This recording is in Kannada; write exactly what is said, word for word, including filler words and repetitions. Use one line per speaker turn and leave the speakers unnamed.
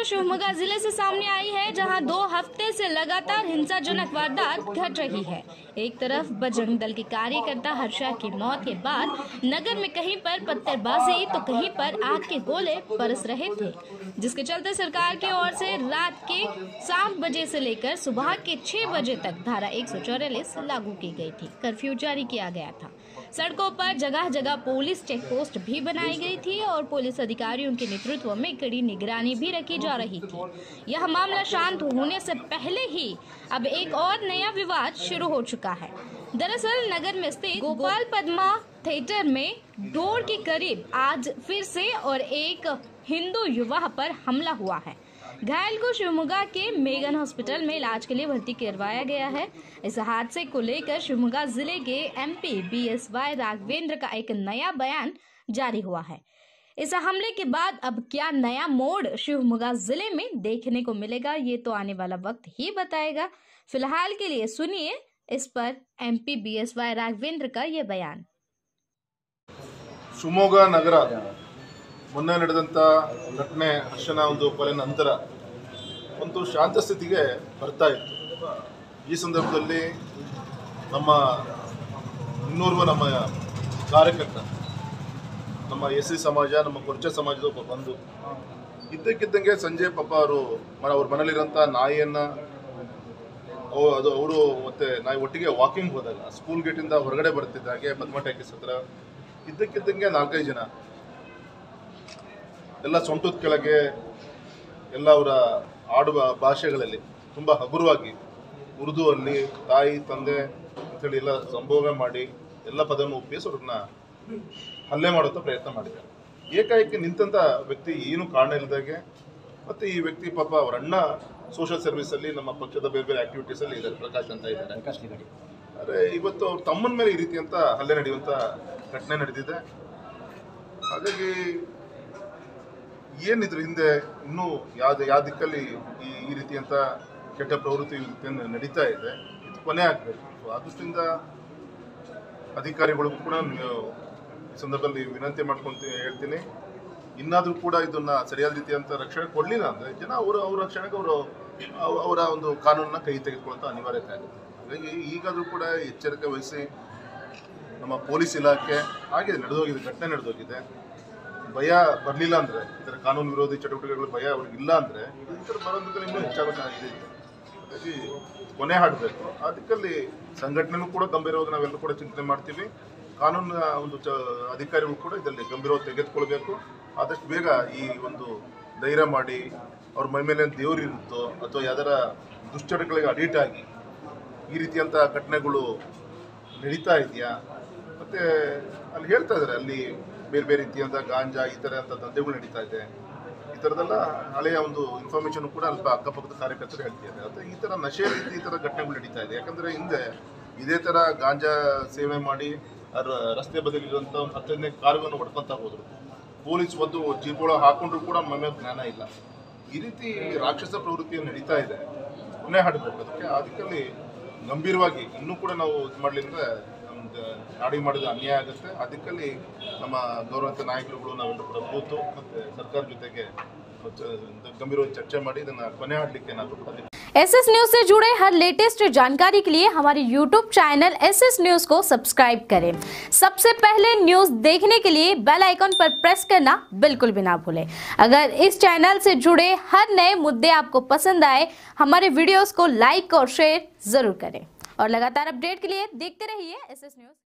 तो शिवमोगा जिले से सामने आई है, जहां दो हफ्ते से लगातार हिंसाजनक वारदात घट रही है। एक तरफ बजरंग दल के कार्यकर्ता हर्षा की मौत के बाद नगर में कहीं पर पत्थरबाजी तो कहीं पर आग के गोले बरस रहे थे, जिसके चलते सरकार की ओर से रात के सात बजे से लेकर सुबह के छह बजे तक धारा एक सौ चौवालीस लागू की गई थी। कर्फ्यू जारी किया गया था। सड़कों पर जगह जगह पुलिस चेक पोस्ट भी बनाई गई थी और पुलिस अधिकारियों के नेतृत्व में कड़ी निगरानी भी रखी जा रही थी। यह मामला शांत होने से पहले ही अब एक और नया विवाद शुरू हो चुका है। दरअसल नगर में स्थित गोपाल पद्मा थिएटर में डोर के करीब आज फिर से और एक हिंदू युवा पर हमला हुआ है। घायल को शिवमोगा के मेगन हॉस्पिटल में इलाज के लिए भर्ती करवाया गया है। इस हादसे को लेकर शिवमोगा जिले के एमपी बीएसवाई राघवेंद्र का एक नया बयान जारी हुआ है। इस हमले के बाद अब क्या नया मोड़ शिवमोगा जिले में देखने को मिलेगा, ये तो आने वाला वक्त ही बताएगा। फिलहाल के लिए सुनिए इस पर एमपी बीएसवाई राघवेंद्र का ये बयान।
ಶಿವಮೊಗ್ಗ ನಗರ ಮೊನ್ನೆ ನಡೆದಂಥ ಘಟನೆ ಹರ್ಷನ ಒಂದು ಕೊಲೆ ನಂತರ ಒಂದು ಶಾಂತ ಸ್ಥಿತಿಗೆ ಬರ್ತಾ ಇತ್ತು। ಈ ಸಂದರ್ಭದಲ್ಲಿ ನಮ್ಮ ಇನ್ನೋರ್ವ ನಮ್ಮ ಕಾರ್ಯಕರ್ತ, ನಮ್ಮ ಎಸ್ ಸಿ ಸಮಾಜ, ನಮ್ಮ ಕೊರ್ಚ ಸಮಾಜದ ಒಬ್ಬ ಬಂಧು ಇದ್ದಕ್ಕಿದ್ದಂಗೆ ಸಂಜೆ ಪಾಪ ಅವರು ಅವ್ರ ಮನೇಲಿರೋಂಥ ನಾಯಿಯನ್ನು ಅದು ಅವರು ಮತ್ತೆ ನಾಯಿ ಒಟ್ಟಿಗೆ ವಾಕಿಂಗ್ ಹೋದಾಗ ಸ್ಕೂಲ್ ಗೇಟಿಂದ ಹೊರಗಡೆ ಬರ್ತಿದ್ದಾಗೆ ಪದ್ಮ ಟಾಕೀಸ್ ಹತ್ರ ಇದ್ದಕ್ಕಿದ್ದಂಗೆ ನಾಲ್ಕೈದು ಜನ ಎಲ್ಲ ಸೊಂಟದ ಕೆಳಗೆ ಎಲ್ಲ ಅವರ ಆಡುವ ಭಾಷೆಗಳಲ್ಲಿ ತುಂಬ ಹಗುರವಾಗಿ ಉರ್ದು ಅಲ್ಲಿ ತಾಯಿ ತಂದೆ ಅಂತೇಳಿ ಎಲ್ಲ ಸಂಬೋಗ ಮಾಡಿ ಎಲ್ಲ ಪದವನ್ನು ಒಪ್ಪಿಸಿ ಅವ್ರನ್ನ ಹಲ್ಲೆ ಮಾಡುವಂಥ ಪ್ರಯತ್ನ ಮಾಡಿದ್ದಾರೆ। ಏಕಾಏಕಿ ನಿಂತಂಥ ವ್ಯಕ್ತಿ ಏನು ಕಾರಣ ಇಲ್ಲದಾಗೆ, ಮತ್ತು ಈ ವ್ಯಕ್ತಿ ಪಾಪ ಅವರ ಅಣ್ಣ ಸೋಷಿಯಲ್ ಸರ್ವಿಸಲ್ಲಿ ನಮ್ಮ ಪಕ್ಷದ ಬೇರೆ ಬೇರೆ ಆಕ್ಟಿವಿಟೀಸಲ್ಲಿ ಇದ್ದಾರೆ, ಪ್ರಕಾಶ್ ಅಂತ ಇದ್ದಾರೆ। ಆದರೆ ಇವತ್ತು ಅವ್ರ ತಮ್ಮನ ಮೇಲೆ ಈ ರೀತಿಯಂಥ ಹಲ್ಲೆ ನಡೆಯುವಂಥ ಘಟನೆ ನಡೆದಿದೆ। ಹಾಗಾಗಿ ಏನಿದ್ರ ಹಿಂದೆ ಇನ್ನೂ ಯಾವ್ದು ಯಾವ ದಿಕ್ಕಲ್ಲಿ ಈ ಈ ರೀತಿಯಂಥ ಕೆಟ್ಟ ಪ್ರವೃತ್ತಿ ನಡೀತಾ ಇದೆ, ಇದು ಕೊನೆ ಆಗಬೇಕು। ಸೊ ಆ ದೃಷ್ಟಿಯಿಂದ ಅಧಿಕಾರಿಗಳಿಗೂ ಕೂಡ ಈ ಸಂದರ್ಭದಲ್ಲಿ ವಿನಂತಿ ಮಾಡ್ಕೊಂತ ಹೇಳ್ತೀನಿ, ಇನ್ನಾದರೂ ಕೂಡ ಇದನ್ನ ಸರಿಯಾದ ರೀತಿಯಂಥ ರಕ್ಷಣೆ ಕೊಡಲಿಲ್ಲ ಅಂದರೆ ಜನ ಅವರು ಅವ್ರ ರಕ್ಷಣೆಗೆ ಅವರು ಅವರ ಒಂದು ಕಾನೂನನ್ನ ಕೈ ತೆಗೆದುಕೊಳ್ಳುವಂಥ ಅನಿವಾರ್ಯತೆ ಆಗುತ್ತೆ। ಹಾಗಾಗಿ ಈಗಾದರೂ ಕೂಡ ಎಚ್ಚರಿಕೆ ವಹಿಸಿ ನಮ್ಮ ಪೊಲೀಸ್ ಇಲಾಖೆ ಆಗಿದೆ, ನಡೆದೋಗಿದೆ, ಘಟನೆ ನಡೆದೋಗಿದೆ, ಭಯ ಬರಲಿಲ್ಲ ಅಂದರೆ ಈ ಥರ ಕಾನೂನು ವಿರೋಧಿ ಚಟುವಟಿಕೆಗಳು ಭಯ ಅವ್ರಿಗೆ ಇಲ್ಲ ಅಂದರೆ ಈ ಥರ ಬರೋದಕ್ಕೆ ಇನ್ನೂ ಹೆಚ್ಚಾಗಬೇಕಾಗಿದೆ। ಹಾಗಾಗಿ ಕೊನೆ ಹಾಡಬೇಕು। ಆ ದಿಕ್ಕಲ್ಲಿ ಸಂಘಟನೆನೂ ಕೂಡ ಗಂಭೀರವಾಗಿ ನಾವೆಲ್ಲರೂ ಕೂಡ ಚಿಂತನೆ ಮಾಡ್ತೀವಿ। ಕಾನೂನು ಒಂದು ಚ ಅಧಿಕಾರಿಗಳು ಕೂಡ ಇದರಲ್ಲಿ ಗಂಭೀರವಾಗಿ ತೆಗೆದುಕೊಳ್ಬೇಕು। ಆದಷ್ಟು ಬೇಗ ಈ ಒಂದು ಧೈರ್ಯ ಮಾಡಿ ಅವ್ರ ಮೈ ಮೇಲೆ ದೇವ್ರು ಇರುತ್ತೋ ಅಥವಾ ಯಾವ್ದಾರ ದುಶ್ಚಟಗಳಿಗೆ ಅಡಿಟ್ ಆಗಿ ಈ ರೀತಿಯಂಥ ಘಟನೆಗಳು ನಡೀತಾ ಇದೆಯಾ, ಮತ್ತು ಅಲ್ಲಿ ಹೇಳ್ತಾ ಇದ್ದಾರೆ ಅಲ್ಲಿ ಬೇರೆ ಬೇರೆ ರೀತಿಯಂಥ ಗಾಂಜಾ ಈ ಥರ ಅಂತ ದಂಧೆಗಳು ನಡೀತಾ ಇದೆ, ಈ ಥರದ್ದೆಲ್ಲ ಹಳೆಯ ಒಂದು ಇನ್ಫಾರ್ಮೇಷನ್ ಕೂಡ ಅಲ್ಪ ಅಕ್ಕಪಕ್ಕದ ಕಾರ್ಯಕರ್ತರು ಹೇಳ್ತಿದ್ದಾರೆ। ಮತ್ತು ಈ ಥರ ನಶೆ ರೀತಿ ಈ ಥರ ಘಟನೆಗಳು ನಡೀತಾ ಇದೆ। ಯಾಕಂದರೆ ಹಿಂದೆ ಇದೇ ಥರ ಗಾಂಜಾ ಸೇವೆ ಮಾಡಿ ಅವ್ರ ರಸ್ತೆ ಬದಲಿರುವಂಥ ಒಂದು ಹತ್ತನೇ ಕಾರುಗಳನ್ನು ಹೊಡ್ಕೊತಾ ಹೋದರು, ಪೊಲೀಸ್ ಒಂದು ಜೀಪೊಳ ಹಾಕೊಂಡ್ರು ಕೂಡ ಮನೆ ಜ್ಞಾನ ಇಲ್ಲ। ಈ ರೀತಿ ರಾಕ್ಷಸ ಪ್ರವೃತ್ತಿ ನಡೀತಾ ಇದೆ, ಕೊನೆ ಹಾಡಬೇಕು ಅದಕ್ಕೆ। ಅದಕ್ಕಲ್ಲಿ ಗಂಭೀರವಾಗಿ ಇನ್ನೂ ಕೂಡ ನಾವು ಇದು ಮಾಡಲಿಲ್ಲ ನಮ್ದು ನಾಡಿಗೆ ಮಾಡಿದ ಅನ್ಯಾಯ ಆಗುತ್ತೆ। ಅದಕ್ಕಲ್ಲಿ ನಮ್ಮ ಗೌರವಂತ ನಾಯಕರುಗಳು ನಾವೆಲ್ಲರೂ ಕೂಡ ಕೂತು ಮತ್ತು ಸರ್ಕಾರ ಜೊತೆಗೆ ಗಂಭೀರವಾಗಿ ಚರ್ಚೆ ಮಾಡಿ ಇದನ್ನು ಕೊನೆ ಹಾಡಲಿಕ್ಕೆ ನಾವು ಕೂಡ
एसएस न्यूज से जुड़े हर लेटेस्ट जानकारी के लिए हमारे यूट्यूब चैनल एसएस न्यूज को सब्सक्राइब करें। सबसे पहले न्यूज देखने के लिए बेल आइकन पर प्रेस करना बिल्कुल भी ना भूलें। अगर इस चैनल से जुड़े हर नए मुद्दे आपको पसंद आए, हमारे वीडियोस को लाइक और शेयर जरूर करें और लगातार अपडेट के लिए देखते रहिए एसएस न्यूज।